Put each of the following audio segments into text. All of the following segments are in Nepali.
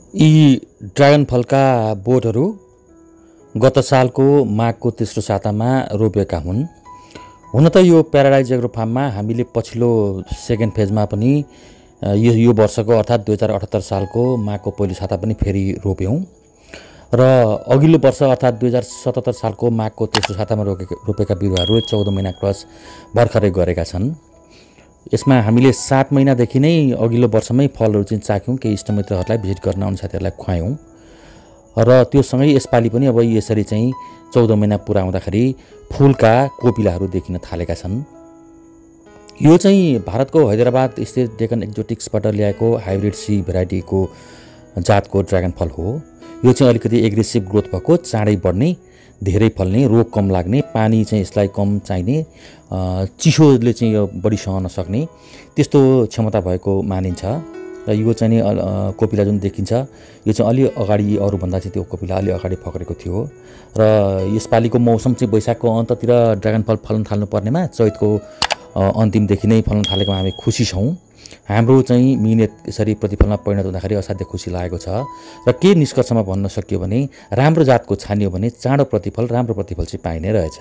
यी ड्रागन फलका बोटहरू गत सालको माघको तेस्रो सातामा रोपेका हुन्। हुन त यो प्याराडाइज एग्रो फार्ममा हामीले पछिल्लो सेकेन्ड फेजमा पनि यो वर्षको अर्थात् 2078 सालको माघको पहिलो साता पनि फेरि रोप्यौँ र अघिल्लो वर्ष अर्थात् 2077 सालको माघको तेस्रो सातामा रोपेका बिरुवाहरू 14 महिना क्रस भर्खरै गरेका छन्। यसमा हामीले 7 महिनादेखि नै अघिल्लो वर्षमै फलहरू चाहिँ चाख्यौँ, केही इष्टमित्रहरूलाई भिजिट गर्न आउने साथीहरूलाई खुवायौँ र त्यो सँगै यसपालि पनि अब यसरी चाहिँ 14 महिना पुरा हुँदाखेरि फुलका कोपिलाहरू देखिन थालेका छन्। यो चाहिँ भारतको हैदराबाद स्थित डेकन एक्जोटिक्सबाट ल्याएको हाइब्रिड सी भेराइटीको जातको ड्रागन फल हो। यो चाहिँ अलिकति एग्रेसिभ ग्रोथ भएको, चाँडै बढ्ने, धेरै फल्ने, रोग कम लाग्ने, पानी चाहिँ यसलाई कम चाहिने, चिसोले चाहिँ यो बढी सहन सक्ने त्यस्तो क्षमता भएको मानिन्छ। र यो चाहिँ नि कोपिला जुन देखिन्छ यो चाहिँ अलि अगाडि अरूभन्दा चाहिँ त्यो कोपिला अलि अगाडि फक्रेको थियो र यसपालिको मौसम चाहिँ वैशाखको अन्ततिर ड्रागन फल फल्न थाल्नु पर्नेमा चैतको अन्तिमदेखि नै फल्न थालेकोमा हामी खुसी छौँ। हाम्रो चाहिँ मिहिनेत यसरी प्रतिफलमा परिणत हुँदाखेरि असाध्य खुसी लागेको छ र के निष्कर्षमा भन्न सकियो भने राम्रो जातको छानियो भने चाँडो प्रतिफल, राम्रो प्रतिफल चाहिँ पाइने रहेछ।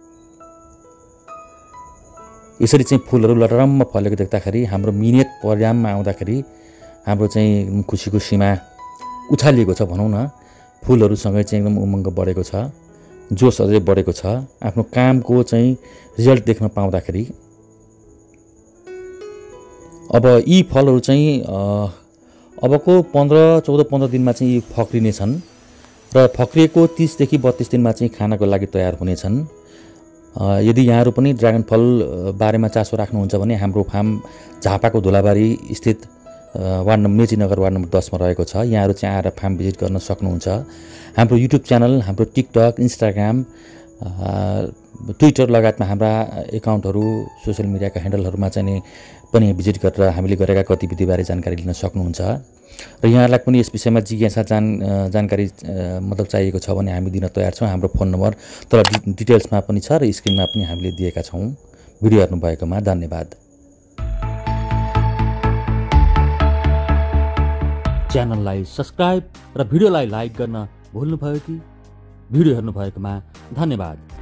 यसरी चाहिँ फुलहरू लटरम्म फलेको देख्दाखेरि हाम्रो मिहिनेत परिणाममा आउँदाखेरि हाम्रो चाहिँ खुसीको सीमा उछालिएको छ भनौँ न। फुलहरूसँगै चाहिँ एकदम उमङ्ग बढेको छ, जोस अझै बढेको छ। आफ्नो कामको चाहिँ रिजल्ट देख्न पाउँदाखेरि अब यी फलहरू चाहिँ अबको 15 दिनमा चाहिँ यी फक्रिनेछन् र फक्रिएको 30 देखि 32 दिनमा चाहिँ खानको लागि तयार हुनेछन्। यदि यहाँहरू पनि ड्रागन फल बारेमा चासो राख्नुहुन्छ भने हाम्रो फार्म झापाको धुलाबारी स्थित ward number Mechinagar ward number 10 मा रहेको छ। यहाँहरू चाहिँ आएर फार्म भिजिट गर्न सक्नुहुन्छ। हाम्रो युट्युब च्यानल, हाम्रो टिकटक, इन्स्टाग्राम, ट्विटर लगायतमा हाम्रा एकाउन्टहरू, सोसियल मिडियाका ह्यान्डलहरूमा चाहिँ पनि भिजिट गरेर हामीले गरेका गतिविधिबारे जानकारी लिन सक्नुहुन्छ। र यहाँहरूलाई पनि यस विषयमा जिज्ञासा जानकारी मतलब चाहिएको छ भने हामी दिन तयार छौँ। हाम्रो फोन नम्बर तल डिटेल्समा पनि छ र स्क्रिनमा पनि हामीले दिएका छौँ। भिडियो हेर्नुभएकोमा धन्यवाद। च्यानललाई सब्स्क्राइब र भिडियोलाई लाइक गर्न भुल्नुभयो कि? भिडियो हेर्नुभएकोमा धन्यवाद।